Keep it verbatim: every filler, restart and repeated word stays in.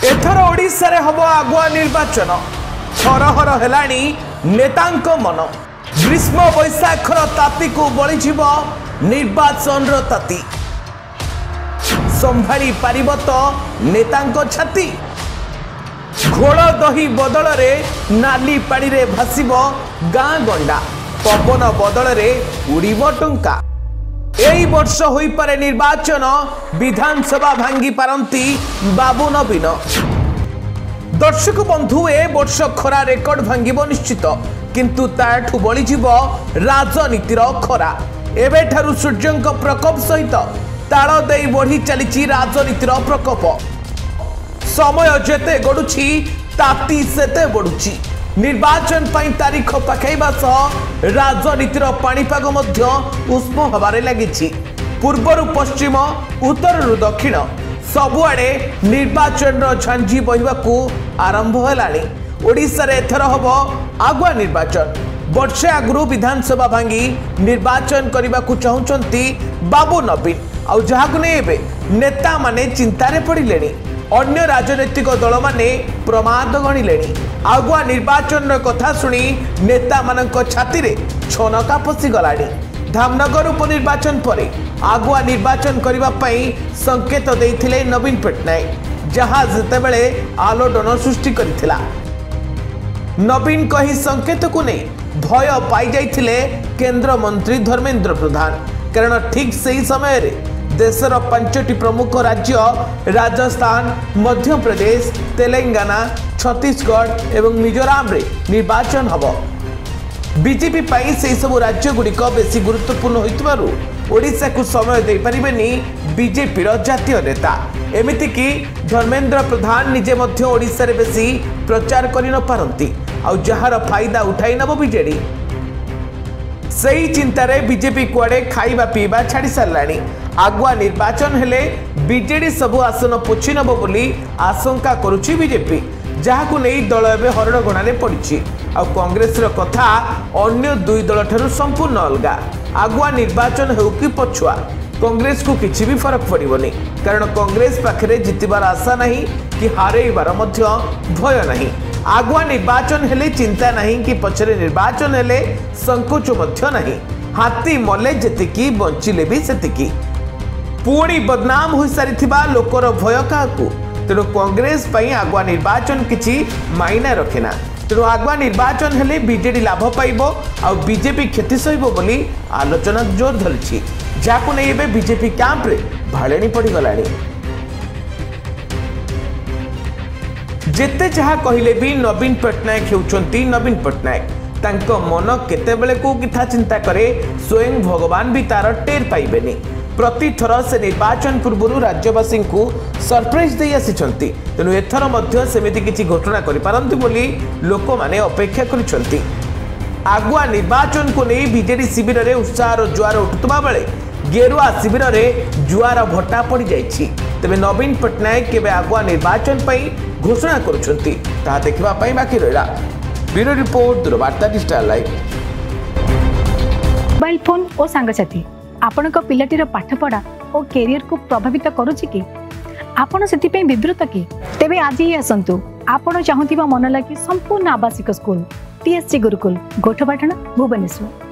एथर ओडिशा रे हबो आगुआ निर्वाचन हरहर हेलाणी नेतांक मन ग्रीष्म बैशाखर ताती को बली निर्वाचन ताती संभाली पारिब तो नेतांक छाती घोल दही बदल रे नाली पाड़ी रे भासिब गाँ गंडा पवन बदल रे उड़िब टंका एई वर्ष होई पारे निर्वाचन विधानसभा भांगी पारंती बाबू नवीन दर्शक बंधु ए वर्ष खरा रेकर्ड भांगिब निश्चित किंतु ताठू बली जीव राजनीतिर खरा एबे ठारू सूर्यंक प्रकोप सहित ताल देई बढ़ी चली राजनीतिर प्रकोप समय जेते गडुछि ताती सेते बढ़ुछि निर्वाचन पाई तारीख पाखैबा सह राजनीतिर पाणीपाग मध्य उष्म हबारे लागिछि पूर्वरु पश्चिम उत्तररु दक्षिण सबुआडे निर्वाचन झांझी बहिबाकू आरंभ हेलाणी ओडिशा रे एथर हबो आगुआ निर्वाचन वर्षे आगुरु विधानसभा भांगी निर्वाचन करबाकू चाहुचंती बाबू नवीन आउ जहाकू नै एबे नेता माने चिंतारे पड़िलेनी अन्य राजनैतिक दल माने प्रमाद गणिलेनी आगुआ निर्वाचन कथा शुणी नेता मानक छाती रे छनका पसी गलानी धामनगर उपनिर्वाचन पर आगुआ निर्वाचन करबा पई संकेत देइथिले नवीन पटनायक जहां जेतेबेले आलोडन सृष्टि करिथिला नवीन कही संकेत को नहीं भय पाई जाइथिले केंद्र मंत्री धर्मेंद्र प्रधान कारण ठीक सही समय रे देशर पांचटी प्रमुख राज्य राजस्थान मध्य प्रदेश तेलंगाना छत्तीसगढ़ एवं मिजोराम रे निर्वाचन हबो बीजेपी पाई से सब राज्य गुड़िक बेसी गुरुत्वपूर्ण होइतबारु ओडिशा को समय दे परिबेनी बीजेपी रो जातीय नेता एमिति कि धर्मेंद्र प्रधान निजे मध्य ओडिशा रे बेसी प्रचार करि न पारंती आ जहार फायदा उठाई नबो बीजेडी सही चिंतार बीजेपी कुआडे खाइबा पीबा छाड़ी साराणी आगुआ निर्वाचन हेले बीजेडी सबु आसन पोछि नबो बोली आशंका करुछि बीजेपी जहाकू नहीं दल एवं हरण गणारे पड़ी आ कांग्रेस रो कथा अन्य दुई दल ठारू संपूर्ण अलग आगुआ निर्वाचन हो कि पछुआ कांग्रेस को किसी भी फरक पड़ोनी कारण कांग्रेस पाखे जितबार आशा नहीं कि हारेबार भय नहीं आगुआ निर्वाचन हेले चिंता नहीं कि पछरे निर्वाचन हेले संकोच नहीं हाथी मले जेतिकी बंचिले भी सेतिकी पुणी बदनाम हो सारी लोकर भय क्या तेणु कांग्रेस पई आगुआ निर्वाचन किछि मायना रखेना तेणु आगुआ निर्वाचन हेले बीजेडी लाभ पाइब आ बीजेपी क्षति सहिब बोली आलोचना जोर धरिछि जाकु नै एबे बीजेपी कैंप रे भालेनी पड़ी गलानी जेते जहा कहिले भी नवीन पटनायक हेउचंती नवीन पटनायक तांको मन केतेबेले को किथा चिंता करे स्वयं भगवान भी तार टेर पाइबेनी प्रति थर से निर्वाचन पूर्व राज्यवासी को सरप्राइज दे आसी तेणु एथर मध्य सेमिति किछि घटना करि पारंती बोली लोक माने अपेक्षा करिसंती आगुआ निर्वाचन को नहीं बीजेडी शिविर रे उत्साह जुआर उठुतबा बेले गेरुआ शिविर रे जुआर भट्टा पड़ी जाइछि तबे नवीन पटनायक केबे आगुआ निर्वाचन पई घोषणा करुछंती ता देखिबा पई बाकी रहला bureau report Doorvarta digital live mobile phone और सांगसाथी आपण पिलाटीर पाठपढ़ा और कैरियर को प्रभावित करुछि कि आपण सेति विवृत कि तेबे आज ही आसंतु आपण चाहुथिबा मन लगी संपूर्ण आवासिक स्कूल टीएससी गुरुकुल गोठपाटण भुवनेश्वर।